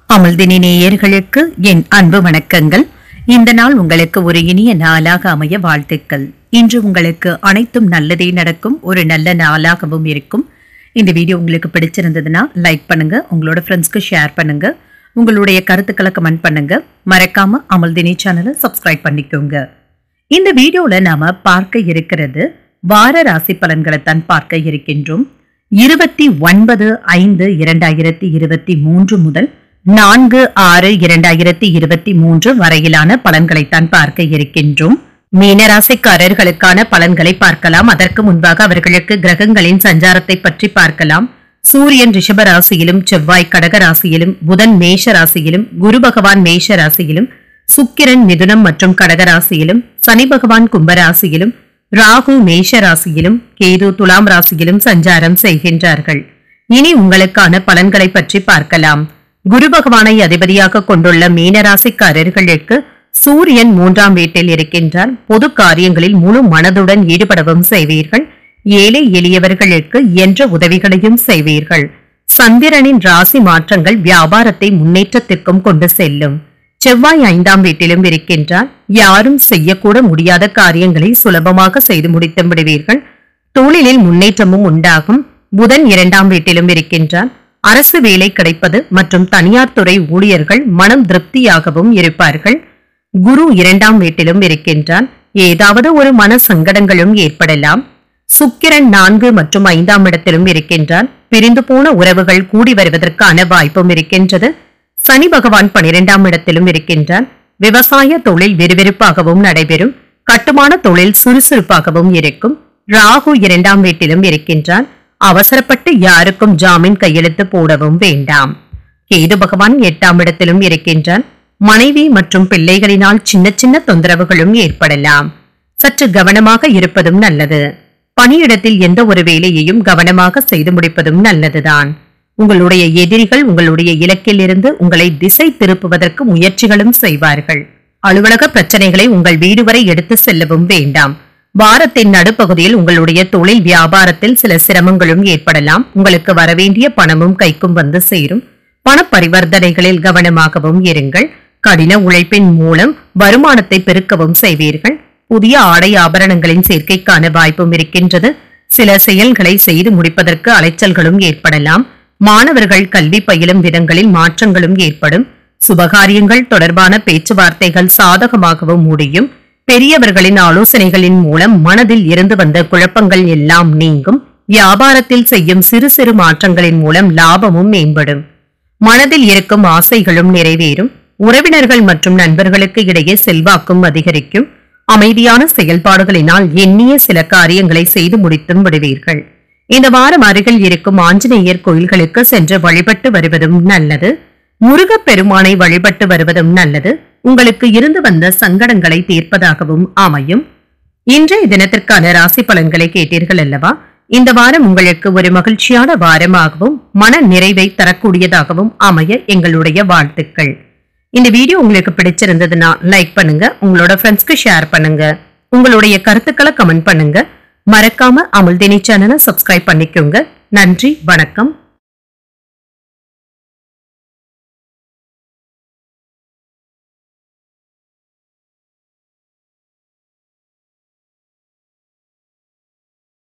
அமிழ்தினி நேயர்களுக்கு என் அன்பு வணக்கங்கள். இந்த நாள் உங்களுக்கு ஒரு இனிய நாளாக அமைய வாழ்த்துக்கள். இன்று உங்களுக்கு அனைத்தும் நல்லதே நடக்கும், ஒரு நல்ல நாளாகவும் இருக்கும். இந்த வீடியோ உங்களுக்கு பிடிச்சிருந்ததுன்னா லைக் பண்ணுங்க, உங்களோட ஃப்ரெண்ட்ஸ்க்கு ஷேர் பண்ணுங்க, உங்களுடைய கருத்துக்களை கமெண்ட் பண்ணுங்க. மறக்காம அமிழ்தினி சேனலை சப்ஸ்கிரைப் பண்ணிக்கோங்க. இந்த வீடியோல நாம பார்க்க இருக்கிறது வார ராசி பலன்களை தான் பார்க்க இருக்கின்றோம். 29/5/2023 முதல் 4/6/2023 வரையிலான பலன்களைத்தான் பார்க்க இருக்கின்றோம். மீனராசிக்காரர்களுக்கான பலன்களை பார்க்கலாம். அதற்கு முன்பாக அவர்களுக்கு கிரகங்களின் சஞ்சாரத்தை பற்றி பார்க்கலாம். சூரியன் ரிஷப ராசியிலும், செவ்வாய் கடக ராசியிலும், புதன் மேஷ ராசியிலும், குரு பகவான் மேஷ ராசியிலும், சுக்கிரன் மிதுனம் மற்றும் கடக ராசியிலும், சனி பகவான் கும்பராசியிலும், ராகு மேஷ ராசியிலும், கேது துலாம் ராசியிலும் சஞ்சாரம் செய்கின்றார்கள். இனி உங்களுக்கான பலன்களை பற்றி பார்க்கலாம். குரு பகவானை அதிபதியாக கொண்டுள்ள மீனராசிக்காரர்களுக்கு சூரியன் 3ஆம் வீட்டில் இருக்கின்றார். பொது காரியங்களில் முழு மனதுடன் ஈடுபடவும் செய்வீர்கள். ஏழை எளியவர்களுக்கு என்ற உதவிகளையும் செய்வீர்கள். சந்திரனின் ராசி மாற்றங்கள் வியாபாரத்தை முன்னேற்றத்திற்கும் கொண்டு செல்லும். செவ்வாய் 5ஆம் வீட்டிலும் இருக்கின்றார். யாரும் செய்யக்கூட முடியாத காரியங்களை சுலபமாக செய்து முடித்து விடுவீர்கள். தொழிலில் முன்னேற்றமும் உண்டாகும். புதன் 2ஆம் வீட்டிலும் இருக்கின்றார். அரசு வேலை கிடைப்பது மற்றும் தனியார் துறை ஊழியர்கள் மனம் திருப்தியாகவும் இருப்பார்கள். குரு 2ஆம் வீட்டிலும் இருக்கின்றார். ஏதாவது ஒரு மன சங்கடங்களும் ஏற்படலாம். சுக்கிரன் 4 மற்றும் 5ஆம் இடத்திலும் இருக்கின்றார். பிரிந்து போன உறவுகள் கூடி வருவதற்கான வாய்ப்பும் இருக்கின்றது. சனி பகவான் 12ஆம் இடத்திலும் இருக்கின்றார். விவசாய தொழில் விறுவிறுப்பாகவும் நடைபெறும். கட்டுமான தொழில் சுறுசுறுப்பாகவும் இருக்கும். ராகு 2ஆம் வீட்டிலும் இருக்கின்றார். அவசரப்பட்டு யாருக்கும் ஜாமீன் கையெழுத்து போடவும் வேண்டாம். கேது பகவான் 8ஆம் இடத்திலும் இருக்கின்றார். மனைவி மற்றும் பிள்ளைகளினால் சின்ன சின்ன தொந்தரவுகளும் ஏற்படலாம். சற்று கவனமாக இருப்பதும் நல்லது. பணியிடத்தில் எந்த ஒரு வேலையையும் கவனமாக செய்து முடிப்பதும் நல்லதுதான். உங்களுடைய எதிரிகள் உங்களுடைய இலக்கில் இருந்து உங்களை திசை திருப்புவதற்கு முயற்சிகளும் செய்வார்கள். அலுவலக பிரச்சனைகளை உங்கள் வீடு வரை எடுத்து செல்லவும் வேண்டாம். வாரத்தின் நடுப்பகுதியில் உங்களுடைய தொழில் வியாபாரத்தில் சில சிரமங்களும் ஏற்படலாம். உங்களுக்கு வரவேண்டிய பணமும் கைக்கும் வந்து சேரும். பண பரிவர்த்தனைகளில் கவனமாகவும் இருங்கள். கடின உழைப்பின் மூலம் வருமானத்தை பெருக்கவும் செய்வீர்கள். புதிய ஆடை ஆபரணங்களின் சேர்க்கைக்கான வாய்ப்பும் இருக்கின்றது. சில செயல்களை செய்து முடிப்பதற்கு அலைச்சல்களும் ஏற்படலாம். மாணவர்கள் கல்வி பயிலும் விதங்களில் மாற்றங்களும் ஏற்படும். சுபகாரியங்கள் தொடர்பான பேச்சுவார்த்தைகள் சாதகமாகவும் முடியும். பெரியவர்களின் ஆலோசனைகளின் மூலம் மனதில் இருந்து வந்த குழப்பங்கள் எல்லாம் நீங்கும். வியாபாரத்தில் செய்யும் சிறு சிறு மாற்றங்களின் மூலம் லாபமும் மேம்படும். மனதில் இருக்கும் ஆசைகளும் நிறைவேறும். உறவினர்கள் மற்றும் நண்பர்களுக்கு இடையே செல்வாக்கும் அதிகரிக்கும். அமைதியான செயல்பாடுகளினால் எண்ணிய சில காரியங்களை செய்து முடித்தும் விடுவீர்கள். இந்த வாரம் அருகில் இருக்கும் ஆஞ்சநேயர் கோயில்களுக்கு சென்று வழிபட்டு வருவதும் நல்லது. முருகப் பெருமானை வழிபட்டு வருவதும் நல்லது. உங்களுக்கு இருந்து வந்த சங்கடங்களை தீர்ப்பதாகவும் அமையும். இன்றைய தினத்திற்கான ராசி பலன்களை கேட்டீர்கள் அல்லவா? இந்த வாரம் உங்களுக்கு ஒரு மகிழ்ச்சியான வாரமாகவும் மன நிறைவை தரக்கூடியதாகவும் அமைய எங்களுடைய வாழ்த்துக்கள். இந்த வீடியோ உங்களுக்கு பிடிச்சிருந்ததுன்னா லைக் பண்ணுங்க, உங்களோட ஃப்ரெண்ட்ஸ்க்கு ஷேர் பண்ணுங்க, உங்களுடைய கருத்துக்களை கமெண்ட் பண்ணுங்க. மறக்காம அமிழ்தினி சேனலை சப்ஸ்கிரைப் பண்ணிக்கோங்க. நன்றி, வணக்கம்.